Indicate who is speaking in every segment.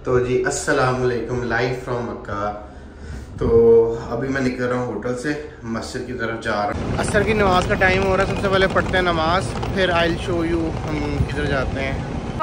Speaker 1: तो जी अस्सलाम वालेकुम, लाइव फ्रॉम मक्का। तो अभी मैं निकल रहा हूँ होटल से, मस्जिद की तरफ जा रहा हूँ। असर की नमाज का टाइम हो रहा है। सबसे पहले पढ़ते हैं नमाज, फिर आई विल शो यू हम किधर जाते हैं।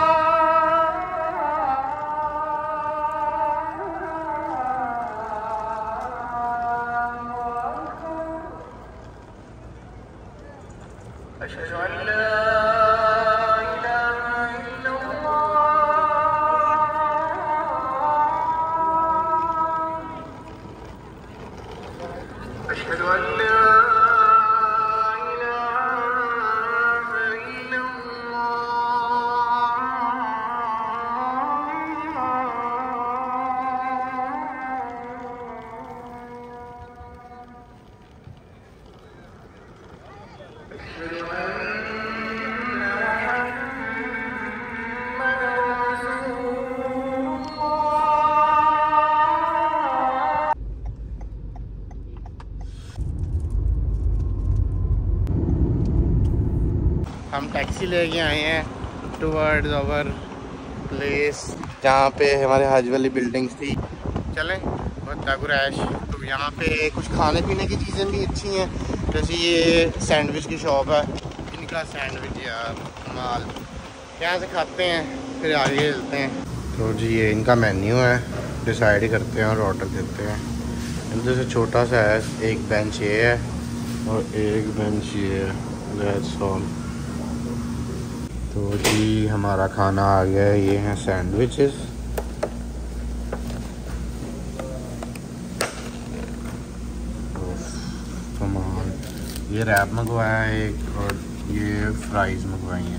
Speaker 1: हम टैक्सी लेके आए हैं टुवर्ड्स आवर प्लेस, जहाँ पे हमारे हज वाली बिल्डिंग्स थी। चलें बहुत गुरैश। तो यहाँ पे कुछ खाने पीने की चीज़ें भी अच्छी हैं, जैसे ये सैंडविच की शॉप है। इनका सैंडविच यार माल, यहाँ से खाते हैं फिर आगे चलते हैं। तो जी ये इनका मेन्यू है, डिसाइड करते हैं और ऑर्डर देते हैं। इनसे से छोटा सा है, एक बेंच ये है और एक बेंच ये है, दैट्स ऑल। तो जी हमारा खाना आ गया है, ये हैं सैंडविचेस। कमाल, ये रैप मंगवाया है एक, और ये फ्राइज मंगवाई हैं।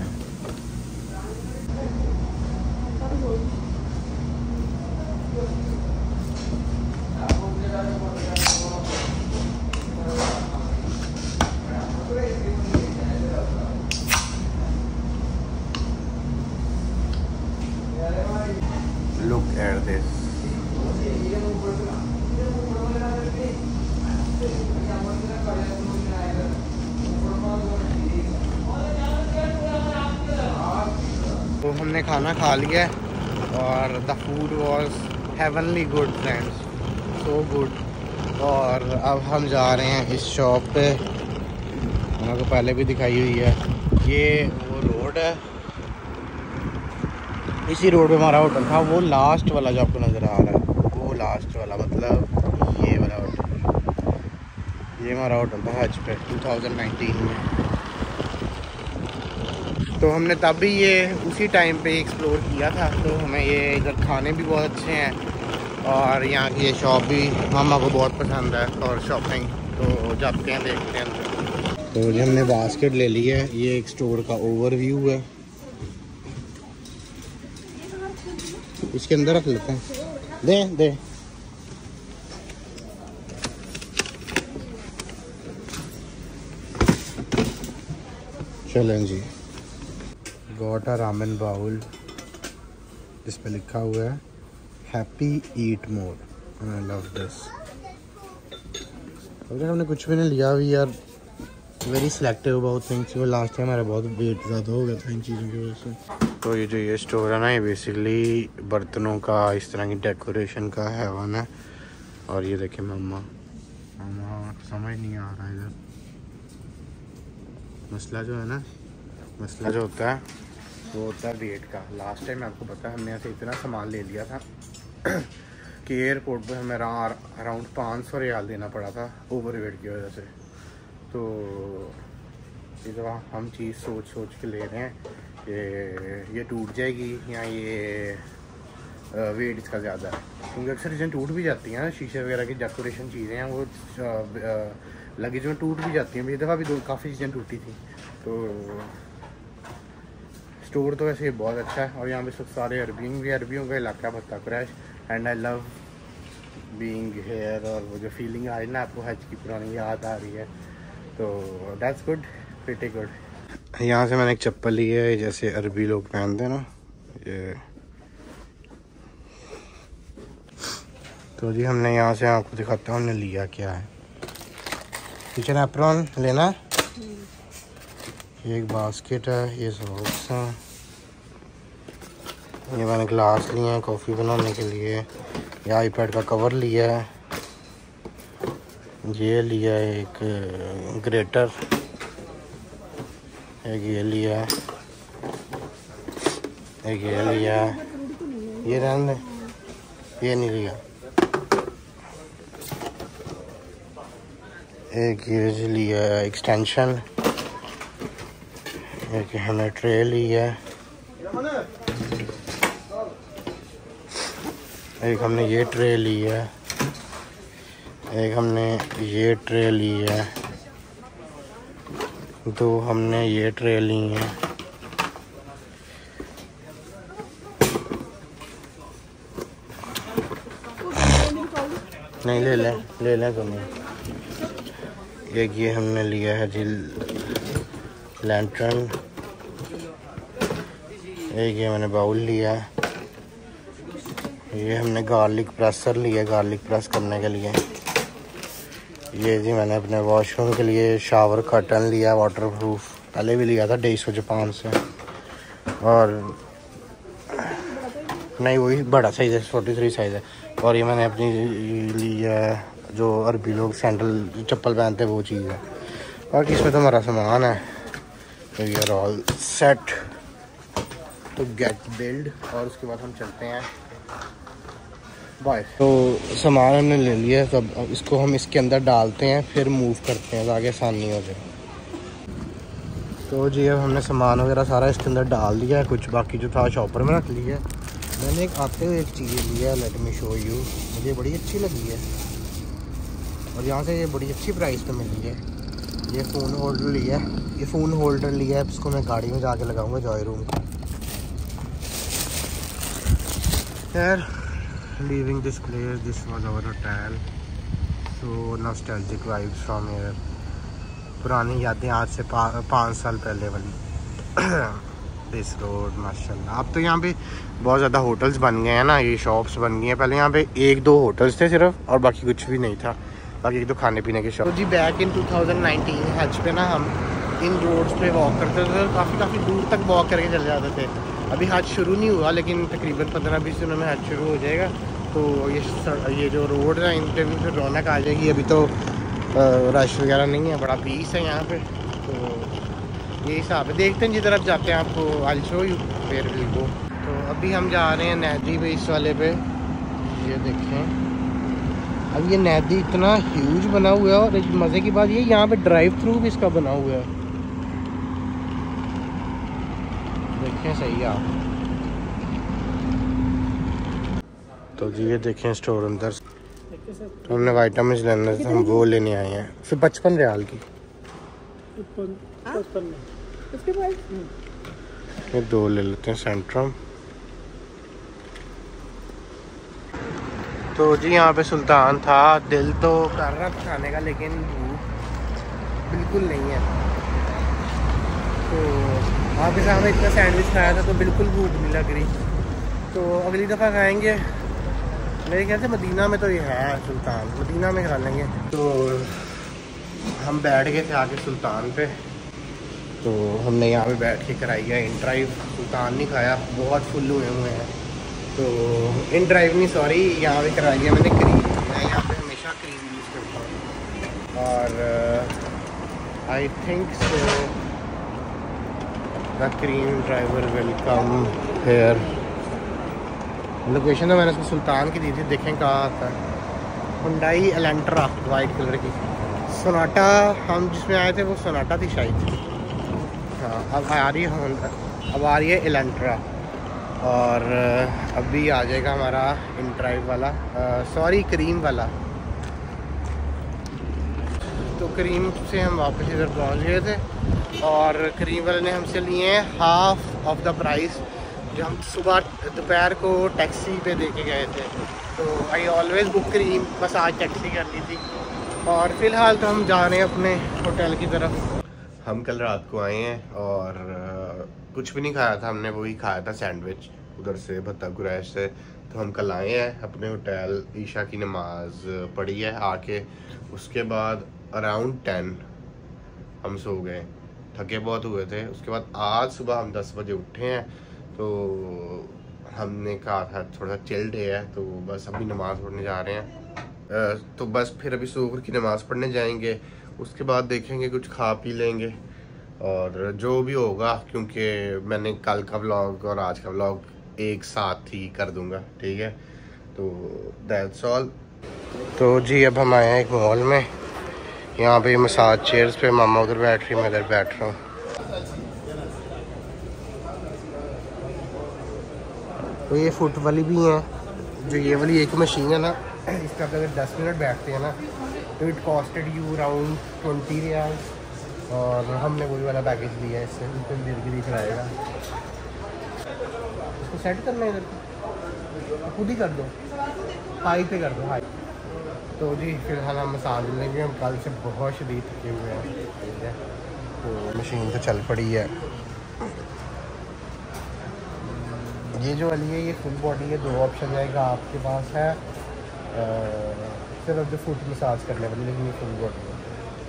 Speaker 1: Look at this. तो हमने खाना खा लिया है और the food was heavenly good friends, so good. और अब हम जा रहे हैं इस शॉप पे, मैंने आपको पहले भी दिखाई हुई है। ये वो रोड है, इसी रोड पे हमारा होटल था, वो लास्ट वाला जो आपको नज़र आ रहा है, वो लास्ट वाला मतलब ये वाला होटल। ये हमारा होटल था हज पे 2019 में। तो हमने तब भी ये उसी टाइम पे एक्सप्लोर किया था। तो हमें ये इधर खाने भी बहुत अच्छे हैं और यहाँ की ये शॉप भी मामा को बहुत पसंद है और शॉपिंग। तो जाते हैं देखते हैं। तो ये हमने बास्केट ले ली है, ये एक स्टोर का ओवरव्यू है, इसके अंदर रख लेते हैं। दे चलें जी। गॉट अ रामेन बाउल, इस पे लिखा हुआ है happy eat more, I love this. अगर हमने कुछ भी नहीं लिया अभी यार, वेरी सिलेक्टिव अबाउट थिंग्स। वो लास्ट टाइम हमारा बहुत वेट ज़्यादा हो गया था इन चीज़ों की वजह से। तो ये जो ये स्टोर है ना, ये बेसिकली बर्तनों का, इस तरह की डेकोरेशन का हैवन है। और ये देखिए मम्मा समझ नहीं आ रहा इधर। मसला जो है ना, मसला जो होता है वो होता है वेट का। लास्ट टाइम आपको पता है हमने ऐसे इतना सामान ले लिया था कि एयरपोर्ट पे हमें अराउंड 500 रियाल देना पड़ा था ओवर वेट की वजह से। तो इस दफ़ा हम चीज़ सोच के ले रहे हैं कि ये टूट जाएगी या ये वेट इसका ज़्यादा है, क्योंकि अक्सर चीज़ें टूट भी जाती हैं ना, शीशे वगैरह की डेकोरेशन चीज़ें हैं वो लगेज में टूट भी जाती हैं। इस दफ़ा भी काफ़ी चीज़ें टूटी थी। तो स्टोर तो वैसे बहुत अच्छा है और यहाँ पे सब सारे अरबियों का इलाका भत्ता crash. And I love being here, और वो जो फीलिंग आ रही ना आपको हज की पुरानी याद आ रही है, तो दैट्स गुड, प्रीटी गुड। यहाँ से मैंने एक चप्पल ली है, जैसे अरबी लोग पहनते हैं ना ये। तो जी हमने यहाँ से आपको दिखाता हूँ हमने लिया क्या है। किचन एप्रॉन लेना है, ये एक बास्केट है, ये सॉक्स हैं, ये मैंने ग्लास लिए हैं कॉफ़ी बनाने के लिए। ये आईपैड का कवर लिया है। ये लिया है एक ग्रेटर, एक ये लिया है, एक ये लिया है। ये रहने दे, ये नहीं लिया। एक ये लिया है एक्सटेंशन। एक हमने ट्रे लिया है। एक हमने ये ट्रे लिया है। एक हमने ये ट्रे लिया है। 2 हमने ये ट्रे ली हैं। नहीं ले लें तुम्हें। एक ये हमने लिया है जी लैंटर्न। एक ये मैंने बाउल लिया है। ये हमने गार्लिक प्रेसर लिया, गार्लिक प्रेस करने के लिए। ये जी मैंने अपने वॉशरूम के लिए शावर कर्टन लिया, वाटरप्रूफ। पहले भी लिया था डेसो जापान से। और नहीं वही बड़ा साइज़ है, 43 साइज़ है। और ये मैंने अपनी लिया जो अरबी लोग सैंडल चप्पल पहनते हैं वो चीज़ है। बाकी इसमें तो हमारा सामान है। तो we are all set to get billed. और उसके बाद हम चलते हैं बाय। तो सामान हमने ले लिया है, तब इसको हम इसके अंदर डालते हैं, फिर मूव करते हैं ताकि आसानी हो जाए। तो जी अब हमने सामान वगैरह सारा इसके अंदर डाल दिया है। कुछ बाकी जो था शॉपर में रख लिया है। मैंने एक आते हुए एक चीज़ लिया है, लेट मी शो यू। मुझे बड़ी अच्छी लगी है और यहाँ से ये बड़ी अच्छी प्राइस पे मिली है। ये फ़ोन होल्डर लिया है। ये फ़ोन होल्डर लिया है, इसको मैं गाड़ी में जाके लगाऊंगा जॉय रूम। यार leaving this place, this was our hotel, so nostalgic vibes from here. पुरानी यादें आज से 5 साल पहले वाली। दिस रोड माशाल्लाह। अब तो यहाँ पे बहुत ज़्यादा होटल्स बन गए हैं ना, ये शॉप्स बन गई हैं। पहले यहाँ पे 1-2 होटल्स थे सिर्फ, और बाकी कुछ भी नहीं था। बाकी तो खाने पीने के शॉप। तो जी बैक इन 2019 हज पे ना हम इन रोड्स पे वॉक करते थे। काफ़ी दूर तक वॉक करके चले जाते थे। अभी हज शुरू नहीं हुआ, लेकिन तकरीबन 15-20 दिनों में हज शुरू हो जाएगा। तो ये जो रोड है इन पर भी फिर रौनक आ जाएगी। अभी तो रश वगैरह नहीं है, बड़ा पीस है यहाँ पे। तो ये हिसाब है। देखते हैं जिधर आप जाते हैं आपको I show you where will go. तो अभी हम जा रहे हैं नैदी पे, इस वाले पे। ये देखें, अब ये नैदी इतना ह्यूज बना हुआ है। और एक मज़े की बात ये यहाँ पे ड्राइव थ्रू भी इसका बना हुआ है। देखें सही आप। तो जी ये देखें स्टोर अंदर। तो हमने वाइटामिन लेना था, हम वो लेने आए हैं। फिर 55 रियाल की ये 2 ले लेते हैं सेंट्रम। तो जी यहाँ पे सुल्तान था। दिल तो कर रहा था खाने का, लेकिन भूख बिल्कुल नहीं है। तो वहाँ पे हमने इतना सैंडविच खाया था तो बिल्कुल भूख नहीं लग रही। तो अगली दफ़ा खाएंगे मेरे ख्याल से मदीना में। तो ये है सुल्तान, मदीना में खा लेंगे। तो हम बैठ गए थे आगे सुल्तान पे। तो हमने यहाँ पे बैठ के कराई है इन ड्राइव। सुल्तान नहीं खाया, बहुत फुल हुए हैं। तो इन ड्राइव नहीं, सॉरी, यहाँ पे कराई है मैंने क्रीम। मैं यहाँ पे हमेशा क्रीम यूज़ करता हूँ। और I think so the Careem driver will come here. Location तो मैंने उसको सुल्तान की दी थी, देखें कहाँ आता है। हुंडई एलेंट्रा वाइट कलर की। सोनाटा हम जिसमें आए थे वो सोनाटा थी शायद। हाँ अब आ रही है अब आ रही है एलेंट्रा। और अभी आ जाएगा हमारा इन ड्राइव वाला, सॉरी क्रीम वाला। तो क्रीम से हम वापस इधर पहुँच गए थे। और क्रीम वाले ने हमसे लिए हैं हाफ ऑफ द प्राइस जो हम सुबह दोपहर को टैक्सी पे दे के गए थे। तो आई ऑलवेज़ बुक क्रीम, बस आज टैक्सी कर ली थी। और फ़िलहाल तो हम जा रहे हैं अपने होटल की तरफ। हम कल रात को आए हैं और कुछ भी नहीं खाया था हमने, वही खाया था सैंडविच उधर से भत्ता गुरैश से। तो हम कल आए हैं अपने होटल, ईशा की नमाज पढ़ी है आके। उसके बाद अराउंड 10 हम सो गए, थके बहुत हुए थे। उसके बाद आज सुबह हम 10 बजे उठे हैं। तो हमने कहा था थोड़ा सा चिल डे है, तो बस अभी नमाज़ पढ़ने जा रहे हैं। तो बस फिर अभी सुबह की नमाज़ पढ़ने जाएंगे, उसके बाद देखेंगे कुछ खा पी लेंगे और जो भी होगा, क्योंकि मैंने कल का व्लॉग और आज का व्लॉग एक साथ ही कर दूंगा, ठीक है। तो दैट्स ऑल। तो जी अब हम आए हैं एक मॉल में, यहाँ पे मसाज चेयर्स पे मामा उधर बैठ रही, मैं इधर बैठ रहा हूँ। तो ये फुट वाली भी हैं, जो ये वाली एक मशीन है ना, इसका अगर 10 मिनट बैठते हैं ना तो it costed you around 20 riyal, और हमने वही वाला पैकेज लिया है, इससे बिल्कुल देर के लिए चलाएगा। इसको सेट करना है इधर, खुद ही कर दो, हाई पे कर दो, हाई। तो जी फिलहाल हम मसाज लेंगे, हम कल से बहुत शदीद थके हुए हैं, ठीक है। तो मशीन तो चल पड़ी है। ये जो वाली है ये फुल बॉडी है, 2 ऑप्शन जाएगा आपके पास है, सिर्फ जो फुट मसाज करने वाली, लेकिन ये फुल बॉडी है।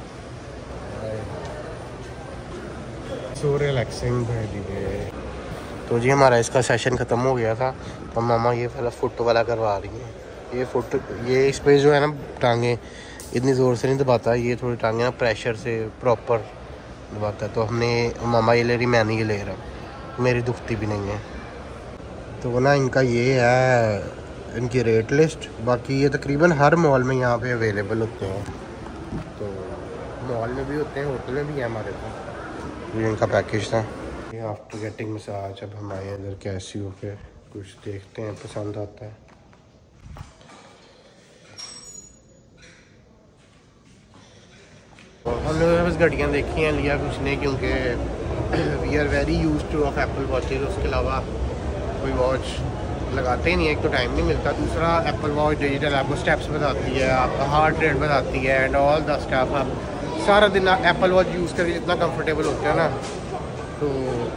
Speaker 1: सो रिलैक्सिंग है। तो जी हमारा इसका सेशन ख़त्म हो गया था, तो मामा ये पहला फुट वाला करवा रही है। ये फुट, ये इस पर जो है ना टांगे इतनी ज़ोर से नहीं दबाता, ये थोड़ी टांगे ना प्रेशर से प्रॉपर दबाता है। तो हमने, मामा ये ले रही, मैं नहीं ये ले रहा, मेरी दुखती भी नहीं है। तो ना इनका ये है इनकी रेट लिस्ट, बाकी ये तकरीबन हर मॉल में यहाँ पे अवेलेबल होते हैं। तो मॉल में भी होते हैं, होटल में भी है हमारे पास। ये इनका पैकेज था। ये आफ्टर गेटिंग मसाज अब हम आए इधर कैसियो पे, कुछ देखते हैं पसंद आता है। हमने बस घड़ियाँ देखी हैं, लिया कुछ नहीं, क्योंकि we are very use to of Apple watches. उसके अलावा कोई वॉच लगाते ही नहीं है, एक तो टाइम नहीं मिलता, दूसरा एप्पल वॉच डिजिटल आपको स्टेप्स बताती है, आपका हार्ट रेट बताती है एंड ऑल द स्टफ। आप सारा दिन एप्पल वॉच यूज़ करके जितना कंफर्टेबल होते हैं ना, तो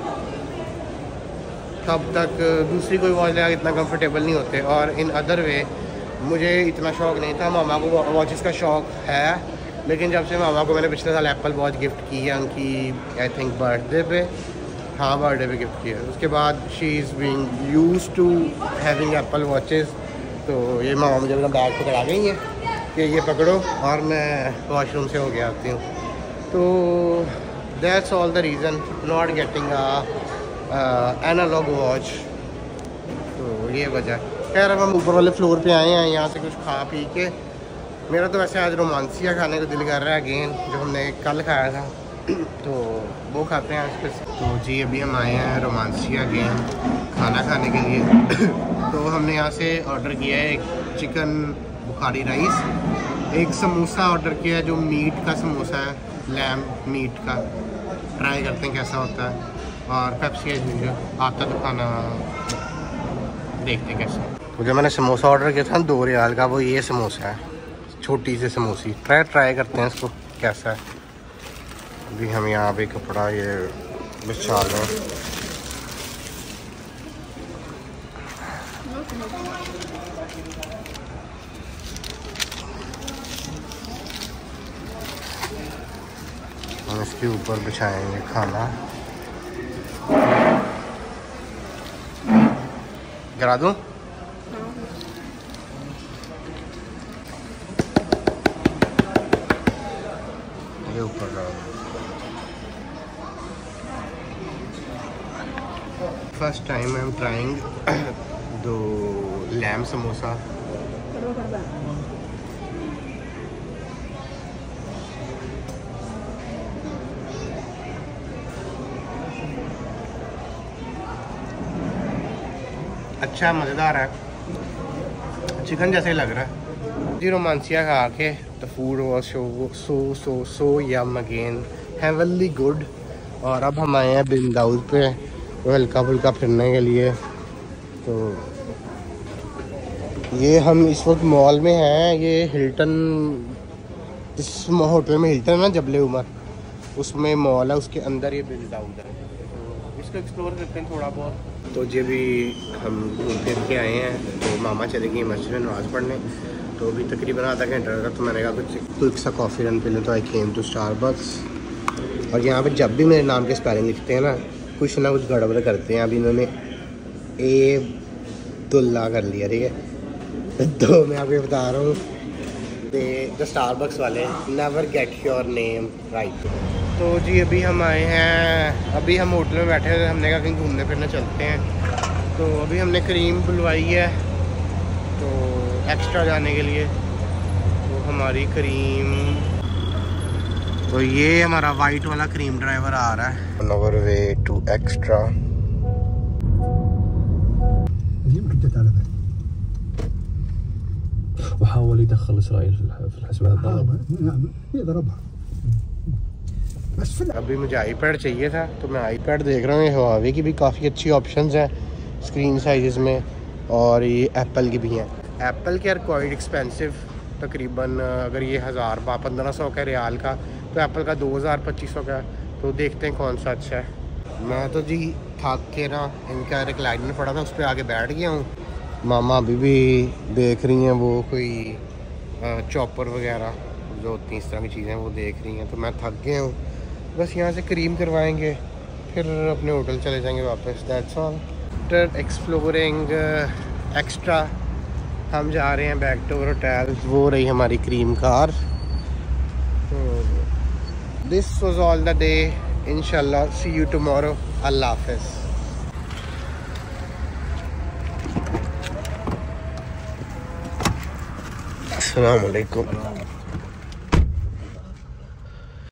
Speaker 1: तब तक दूसरी कोई वॉच लगा इतना कंफर्टेबल नहीं होते। और इन अदर वे मुझे इतना शौक़ नहीं था, मामा को वॉचेस का शौक़ है, लेकिन जब से मामा को मैंने पिछले साल एप्पल वॉच गिफ्ट की है उनकी आई थिंक बर्थडे पे, हाँ बर्थडे पे गिफ्ट किया, उसके बाद she is being used to having Apple watches. तो ये मामा मुझे अपना बैग पकड़ा गई है कि ये पकड़ो और मैं वॉशरूम से हो गया आती हूँ। तो that's all the reason not getting analog watch. तो ये वजह। खैर अब हम ऊपर वाले फ्लोर पे आए हैं, यहाँ से कुछ खा पी के, मेरा तो वैसे आज रोमांसिया खाने को दिल कर रहा है अगेन, जो हमने कल खाया था, तो वो खाते हैं आज फिर। तो जी अभी हम आए हैं रोमांसिया अगेन खाना खाने के लिए। तो हमने यहाँ से ऑर्डर किया है एक चिकन बुखारी राइस, एक समोसा ऑर्डर किया है जो मीट का समोसा है, लैम्ब मीट का, ट्राई करते हैं कैसा होता है, और पेप्सी जो आता तो खाना देखते कैसा। तो जो मैंने समोसा ऑर्डर किया था 2 रियाल का, वो ये समोसा है, छोटी सी समोसी। ट्राई करते हैं इसको कैसा है। अभी हम यहाँ पे कपड़ा ये बिछा रहे हैं। हम इसके ऊपर बिछाएंगे खाना। गिरा दूँ? ये ऊपर first time I am trying the lamb samosa. अच्छा मज़ेदार है, चिकन जैसे लग रहा है जी। रोमांसिया खा के the food was so yum again, heavenly good. और अब हम आए हैं बिन दाऊद पे हल्का फुल्का फिरने के लिए। तो ये हम इस वक्त मॉल में हैं, ये हिल्टन, इस होटल में हिल्टन है ना जबले उमर, उसमें मॉल है, उसके अंदर ये बिन दाऊद है। तो इसको एक्सप्लोर करते हैं थोड़ा बहुत। तो जी भी हम घूम फिर के आए हैं, तो मामा चले गए मस्जिद में नमाज़ पढ़ने। तो अभी तकरीबन आधा घंटा लगा, तो मैंने कहा कुछ क्विक सा कॉफ़ी रन पी लें। तो आई केम टू स्टारबक्स। और यहाँ पे जब भी मेरे नाम के स्पेलिंग लिखते हैं ना, कुछ ना कुछ गड़बड़ करते हैं। अभी इन्होंने अब्दुल्ला कर लिया, ठीक है। तो मैं आपको बता रहा हूँ जो स्टारबक्स वाले never get your name right. तो जी अभी हम आए हैं, अभी हम होटल में बैठे हैं, हमने कहा कहीं घूमने फिरने चलते हैं। तो अभी हमने करीम बुलवाई है तो एक्स्ट्रा जाने के लिए, तो हमारी करीम, तो ये हमारा वाइट वाला करीम ड्राइवर आ रहा है on our way to extra.
Speaker 2: وحاول يدخل إسرائيل في الحسابات
Speaker 1: ضربها बस। अभी मुझे आईपैड चाहिए था तो मैं आईपैड देख रहा हूँ। हुआवे की भी काफ़ी अच्छी ऑप्शंस हैं स्क्रीन साइज़ में, और ये एप्पल की भी हैं। एप्पल के आर क्वाइट एक्सपेंसिव, तकरीबन अगर ये 1500 का रियाल का, तो एप्पल का 2000-2500 का। तो देखते हैं कौन सा अच्छा है। मैं तो जी थक के ना इनका रिक्लाइनर पड़ा था, उस पर आके बैठ गया हूँ। मामा अभी भी देख रही हैं वो कोई चॉपर वगैरह जो होती हैं, इस तरह की चीज़ें वो देख रही हैं। तो मैं थक गया हूँ, बस यहाँ से करीम करवाएंगे फिर अपने होटल चले जाएंगे वापस। That's all. After exploring extra हम जा रहे हैं बैक टू होटल। वो रही हमारी करीम कार। तो this was all the day, इंशाल्लाह सी यू टुमारो। अल्लाह हाफ़िज़। अस्सलाम वालेकुम।